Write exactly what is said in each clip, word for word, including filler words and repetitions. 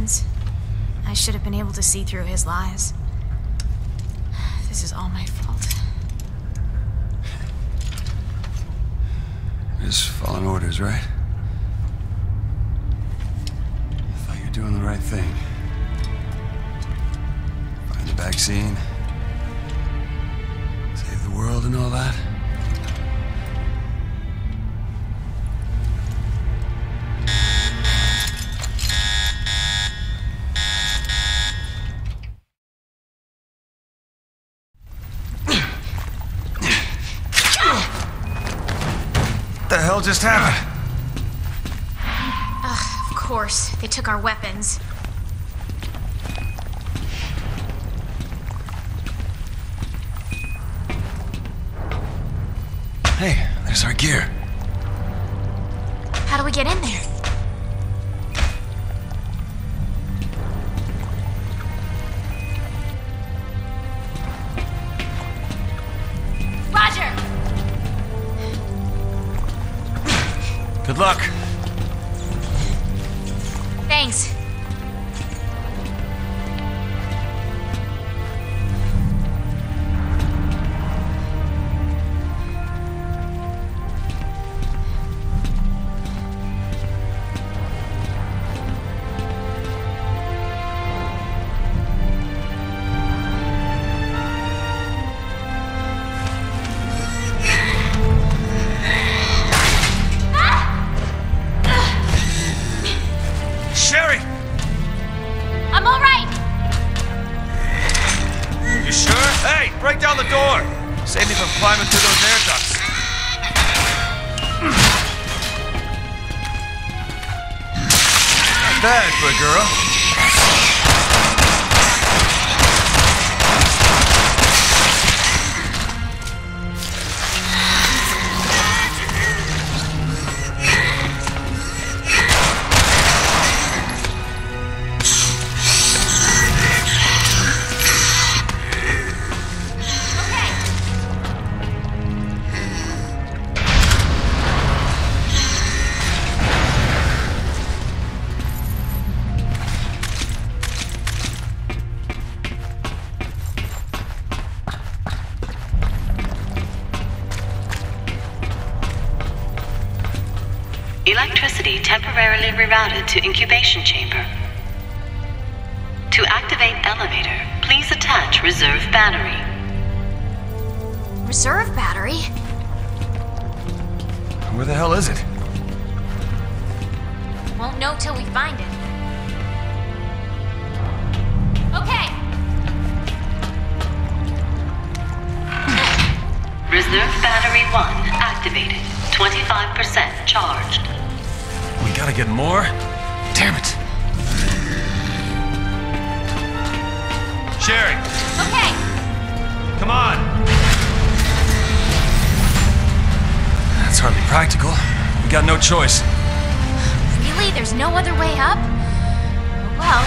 weapons. I should have been able to see through his lies. This is all my fault. Just following orders, right? I thought you were doing the right thing. Find the vaccine. Save the world and all that. What the hell just happened? Ugh, of course. They took our weapons. Hey, there's our gear. How do we get in there? Roger! Good luck. Thanks. Sherry! I'm all right. You sure? Hey, break down the door! Save me from climbing through those air ducts. Not bad for a girl. Electricity temporarily rerouted to incubation chamber. To activate elevator, please attach reserve battery. Reserve battery? Where the hell is it? Won't know till we find it. Okay. Reserve battery one activated. twenty-five percent charged. We gotta get more? Damn it. Sherry! Okay. Come on! That's hardly practical. We got no choice. Really? There's no other way up? Well...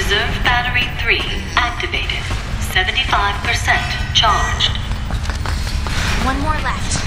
Reserve battery three activated. seventy-five percent charged. One more left.